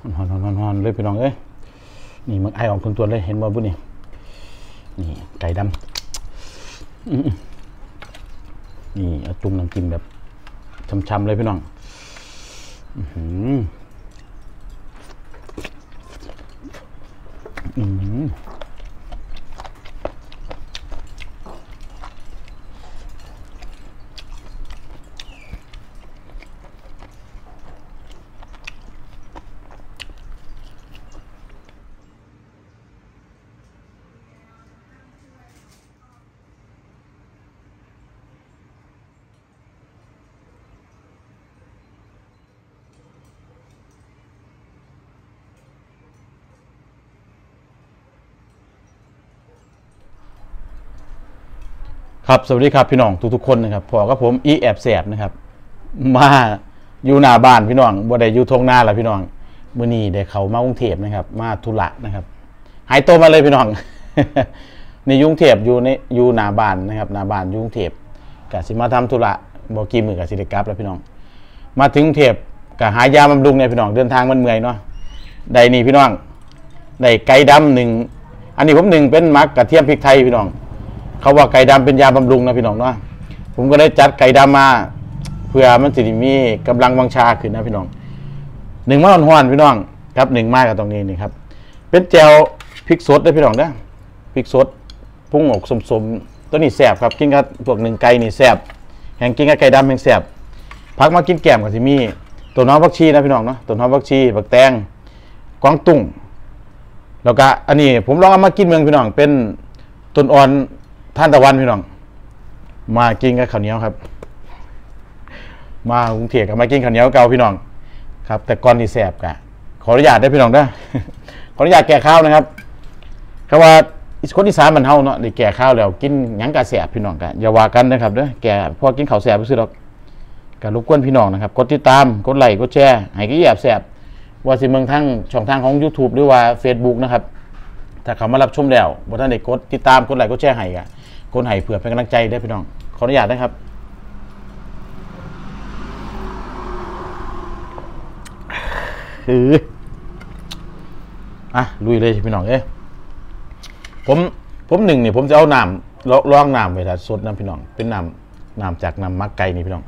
หอนเลยพี่น้องเอ้ยนี่มันไอออกทุนตัวเลยเห็นบ่บุนี่นี่ไก่ดำนี่เอาจุ่มน้ำจิ้มแบบช้ำๆเลยพี่น้องครับสวัสดีครับพี่น้องทุกๆคนนะครับพอกับผมอีแอบแสบนะครับมาอยู่หน้าบ้านพี่น้องบ่ได้อยู่ทงหน้าแล้วพี่น้องมื้อนี้ได้เข้ามากรุงเทพนะครับมาธุระนะครับหายตัวมาเลยพี่น้อง ในกรุงเทพอยู่หน้าบ้านนะครับหน้าบ้านกรุงเทพก็สิมาทำธุระบ่กี่มื้อก็สิได้กลับแล้วพี่น้องมาถึงกรุงเทพก็หายาบำรุงเนี่ยพี่น้องเดินทางมันเมื่อยเนาะได้นี่พี่น้องได้ไก่ดำ1อันนี้ผม1เป็นมักกระเทียมพริกไทยพี่น้องเขาว่าไก่ดำเป็นยาบำรุงนะพี่น้องเนาะผมก็ได้จัดไก่ดำมาเพื่อมันจะมีกำลังวังชาขึ้นนะพี่น้อง1มาห่อนๆพี่น้องครับ1มากับตรงนี้นี่ครับเป็นแจวพริกสดได้พี่น้องนะพริกสดพุ่งอกสมๆตัวนี้แสบครับกินกับพวก1ไก่นี่แสบแห้งกินกับไก่ดำแห้งแสบพักมากินแกมกับที่มีตัวน้องผักชีนะพี่น้องเนาะตัวน้องผักชีผักแตงกวางตุ้งแล้วก็อันนี้ผมลองเอามากินเมืองพี่น้องเป็นต้นอ่อนท่านตะวันพี่น้องมากินกับข้าวเหนียวครับมากรุงเทพกับมากินข้าวเหนียวเก่าพี่น้องครับแต่ก่อนที่แสบกะขออนุญาตได้พี่น้องนะ ขออนุญาตแก่ข้าวนะครับคำว่าคนอีสานมันเฮาเนาะได้แก่ข้าวแล้วกินหยังกะแสบพี่น้องกะอย่าว่ากันนะครับเด้อแก่พอกินข้าวแสบไปซื้อดอกกะรบกวนพี่น้องนะครับกดติดตามกดไลค์กดแชร์ให้กี่แอบแสบว่าสิเมืองทั้งช่องทางของ YouTube หรือว่า Facebook นะครับถ้าเขามารับชมแล้วบ่ท่านได้กดติดตามกดไลค์กดแชร์ให้กะคนให้เผื่อเป็นกำลังใจได้พี่น้องขออนุญาตนะครับลุยเลยพี่น้องผม1นี่ผมจะเอาน้ำล่องน้ำไปสดน้ำพี่น้องเป็นน้ำจากน้ำมักไก่นี่พี่น้อง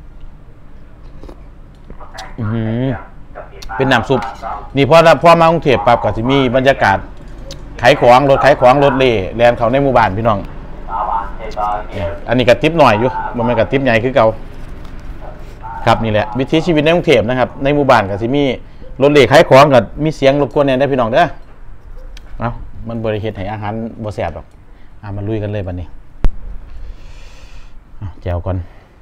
เป็นน้ำซุปนี่พอมากรุงเทพปั๊บก็จะมีบรรยากาศขายของรถเล่แลนเขาในหมู่บ้านพี่น้องอันนี้กระติบหน่อยอยู่มันไม่กระติบใหญ่คือเก่าครับนี่แหละวิถีชีวิตในกรุงเทพนะครับในหมู่บ้านก็สิมีรถเล่ขายของกับมีเสียงรบกวนเนี่ยได้พี่น้องเด้อเอามันบริเหตุให้อาหารบ่แซ่บหรอกมาลุยกันเลยบัดนี้แจวก่อน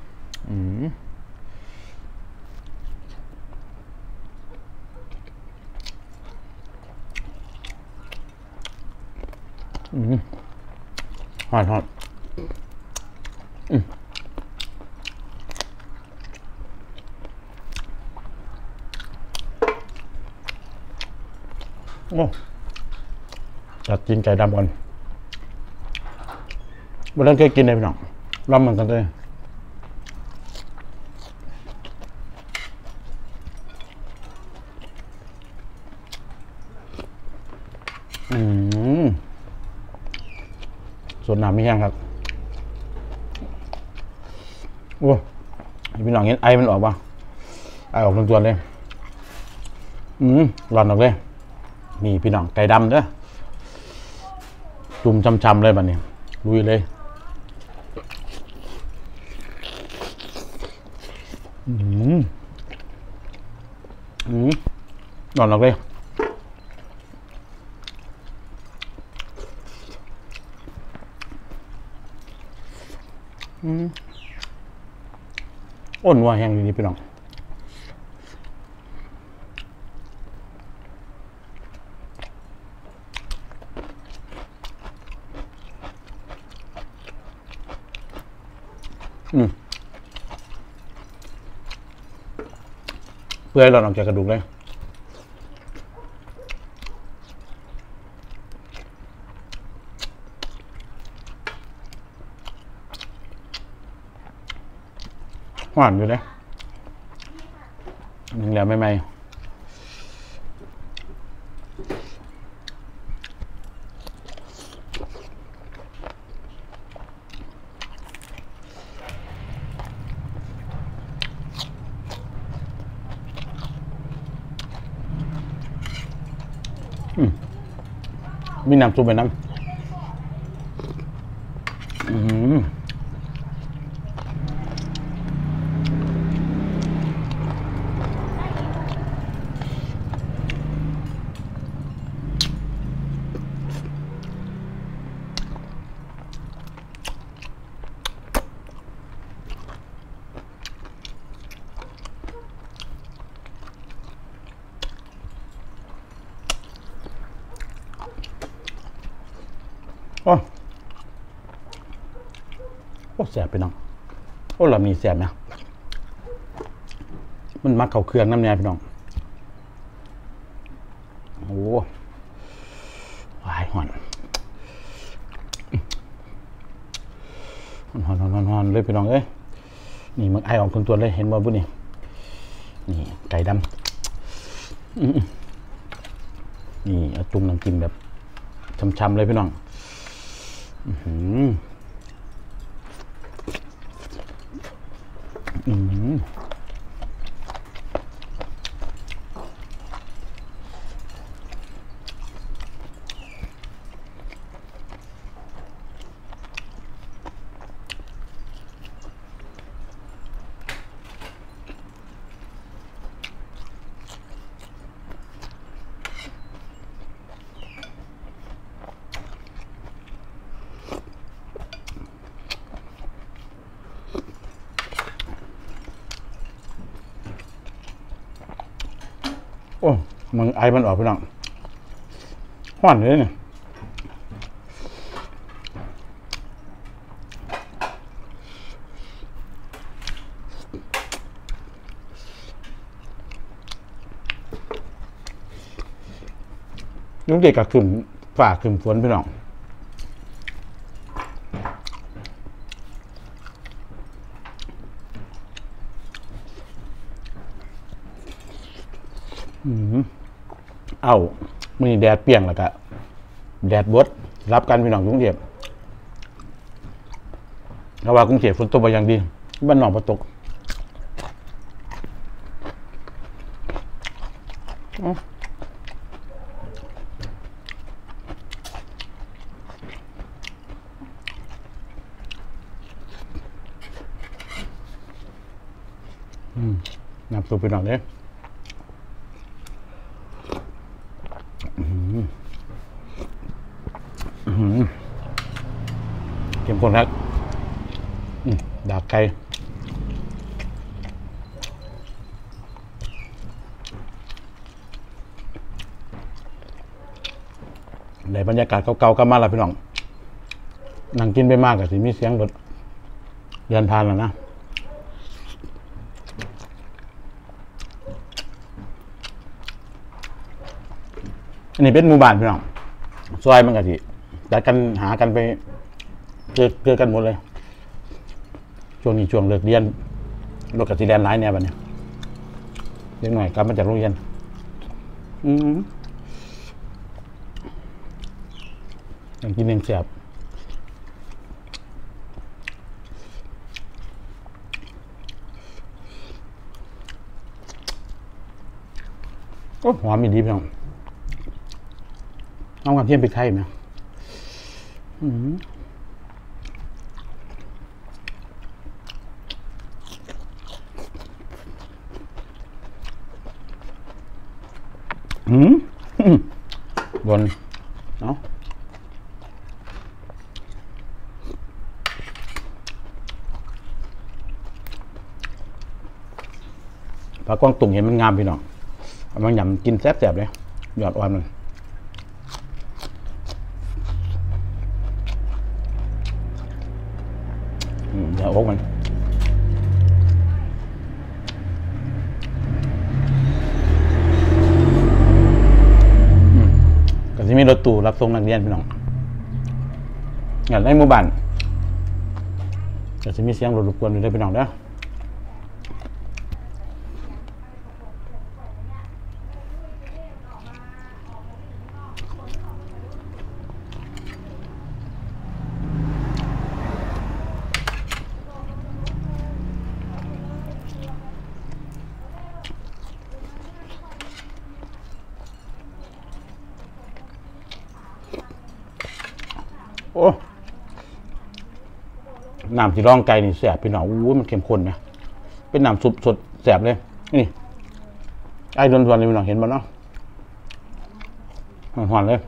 ฮอดโอ้จัดกินไก่ดำก่อนวันนั้นเคยกินเลยพี่น้องรำเหมือนกันเลยส่วนน้ำไม่แห้งครับโอ้พี่น้องเห็นไอมันออกป่ะไอออกทั้งตัวเลยร้อนออกเลยนี่พี่น้องไก่ดำเด้อจุ่มช้ำๆเลยบัดนี้ลุยเลยร้อนออกเลยอ้นวัวแห้งอยู่นี่พี่น้องเพื่อให้เราออกจากกระดูกเลยหวานอยู่เลยยังแล้วไม่มีน้ำซุปไปน้ำโอ้แสบไปน้องโอ้เรามีแสบนะมันมักเข้าเครื่องน้ำแน่พี่น้องโอ้วายหอนเลยพี่น้องเอ้ยนี่มันไอออกคนตัวเลยเห็นบ่บุนี่นี่ไก่ดำนี่เอาจุ่มน้ำจิ้มแบบช้ำๆเลยพี่น้องโอ้มันไอมันออกพี่น้องห้อนเลยเนี่ยยุงเด็กกับขึ้นฝ่าขึ้นฝนพี่น้องเอามือแดดเปรี้ยงแล้วก็แดดบดรับกันพี่น้องกรุงเทพเพราะว่ากรุงเทพฝนตกมาอย่างดีบ้านนอกมาตกน้ำซุปพี่น้องเนี่ยเข้มข้นครับดาบไก่ในบรรยากาศเก่าๆก็มาแล้วพี่น้องนั่งกินไปมากกับสิมีเสียงรถเดินผ่านแล้วนะอันนี้เป็นหมู่บ้านพี่น้องซอยมันกะทิจัดกันหากันไปเจอกันหมดเลยช่วงนี้ช่วงเลิกเรียนรถกะทิแดนร้ายเนี่ยบัดนี้เด็กหน่อยกลับมาจากโรงเรียนยังกินยังแซ่บโอ้หอมมีดีพี่น้องเอาความเทียมพริกไทยไหมบนเอาปลากวางตุ่งเห็นมันงามพี่น้องมันหยำกินแซ่บๆเลยหยอดอ่อนมันเดี๋ยวอกมันก็จะมีรถตู้รับส่งนักเรียนพี่น้องอย่างในหมู่บ้านก็จะมีเสียงรถรบกวนอยู่ด้วยพี่น้องเด้อโอ้น้ำที่ร่องไก่นี่แสบพี่น้องอู้มันเข้มข้นนะเป็นน้ำซุปสดแสบเลยนี่ไอ้ดวนๆเลยพี่น้องเห็นบ่เนาะหอนๆเลย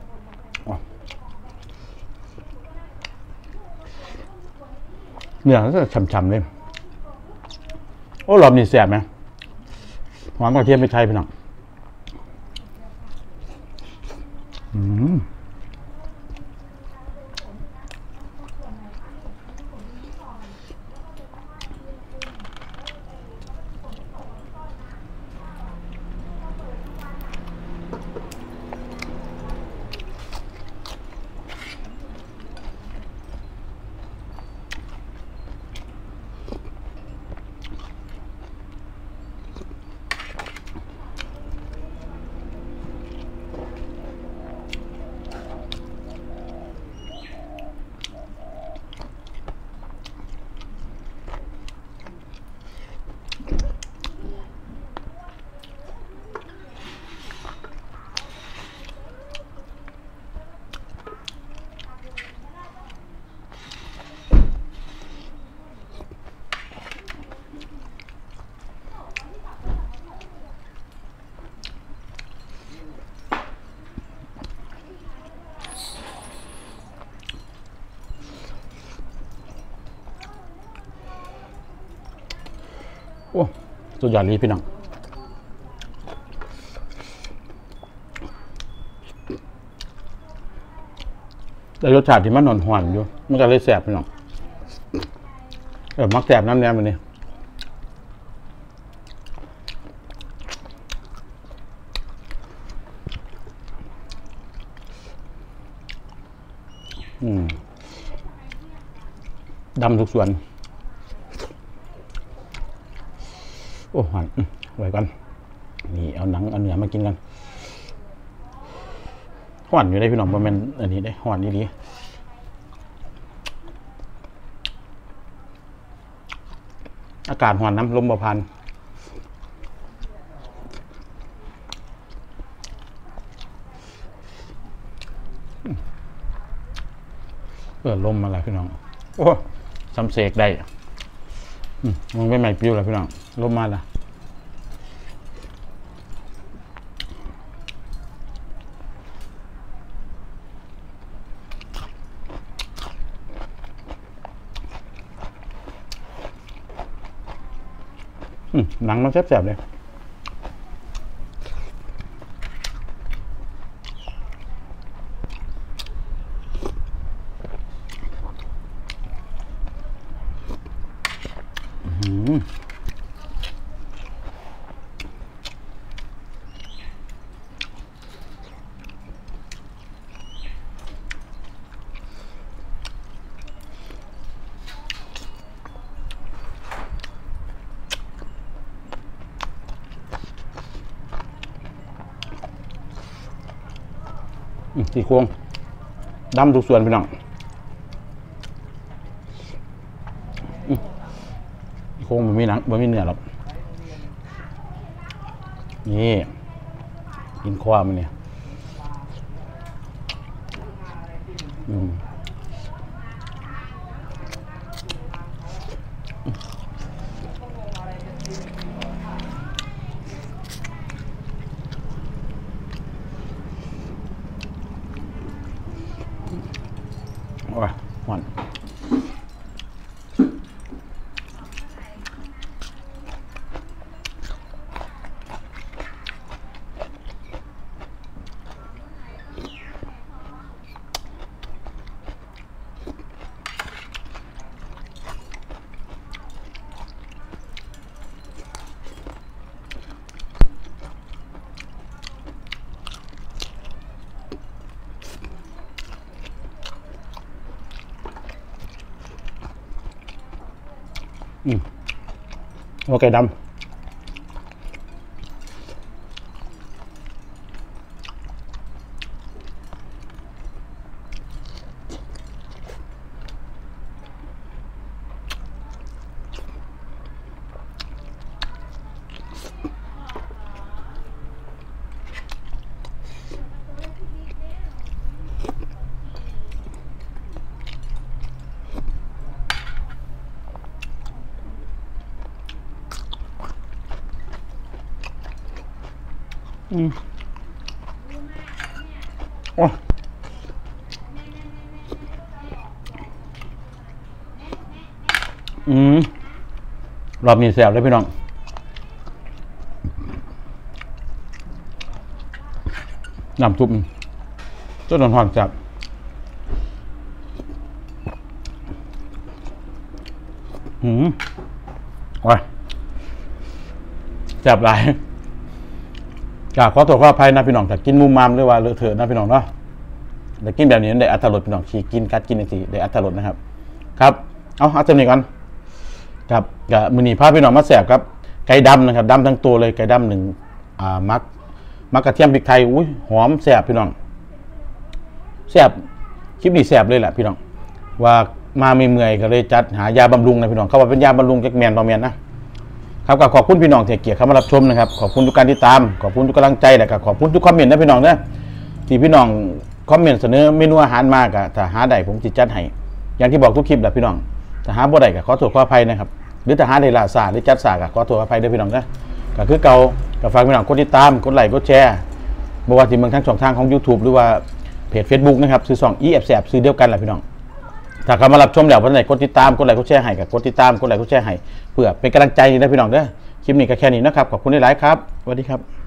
เนื้อก็จะฉ่ำๆเลยโอ้รอบนี้แสบไหมหอมกระเทียมพริกไทยพี่น้องโอ้สุดยอดเลยพี่น้องแต่รสชาติที่มันหวานๆอยู่มันก็เลยแสบพี่น้องมักแสบน้ำแนมแบบนี้ดำทุกส่วนโอ้หันไว้กันนี่เอาหนังเอาเนื้อมากินกันหวานอยู่ได้พี่น้องประมาณอันนี้ได้หวานดีอากาศหวานน้ำลมบ่พันลมมาแล้วพี่น้องโอ้สำเสกได้มันไม่ใหม่ปิ้วแล้วพี่น้องลมมาแล้วหนังมันแซ่บๆเลยสี่โครงดำทุกส่วนพี่น้องโครงมันมีหนังมันมีเนื้อหรอกนี่กินคว้ามันเนี่ยโอ้ยหวานโอเคดำโอ้รอบนี้แซ่บเลยพี่น้องน้ำซุปจนหอนจับว้าจับหลายขอตัวขออภัยนะพี่น้องแต่กินมุมมามหรือว่าเลอะเทอะนะพี่น้องเนาะแต่กินแบบนี้ได้อัตรสพี่น้องขี่กินกัดกินสิได้อัตรสนะครับครับเอาจำนี้ก่อนครับกับมือนีพาพี่น้องมาแสบครับไก่ดำนะครับดำทั้งตัวเลยไก่ดำหนึ่งมักกระเทียมพริกไทยอุ้ยหอมแสบพี่น้องแสบคลิปนี้แสบเลยแหละพี่น้องว่ามาไม่เมื่อยก็เลยจัดหายาบำรุงนะพี่น้องเขาว่าเป็นยาบำรุงแจ็คแมนบอแมนนะครับก็ขอบคุณพี่น้องที่เกียรติเข้ามารับชมนะครับขอบคุณทุกการติดตามขอบคุณทุกกำลังใจและก็ขอบคุณทุกคอมเมนต์นะพี่น้องนะที่พี่น้องคอมเมนต์เสนอเมนูอาหารมากอะถ้าหาได้ผมจิจัดให้อย่างที่บอกทุกคลิปแหละพี่น้องถ้าหาบ่ได้ก็ขอโทษขออภัยนะครับหรือถ้าหาได้ล่าซาหรือจัดสาก็ขอโทษขออภัยด้วยพี่น้องนะก็คือเก่าก็ฝากพี่น้องกดติดตามกดไลค์กดแชร์บ่ว่าที่เมืองทั้งช่องทางของ YouTube หรือว่าเพจ Facebook นะครับซื้อ2 EF แสบซื้อเดียวกันแหละพี่น้องถ้าเข้ามารับชมแล้ววันไหนกดติดตามกดไลค์กดแชร์ให้กับกดติดตามกดไลค์กดแชร์ให้เพื่อเป็นกำลังใจนะพี่น้องเด้อคลิปนี้ก็แค่นี้นะครับขอบคุณหลายๆครับสวัสดีครับ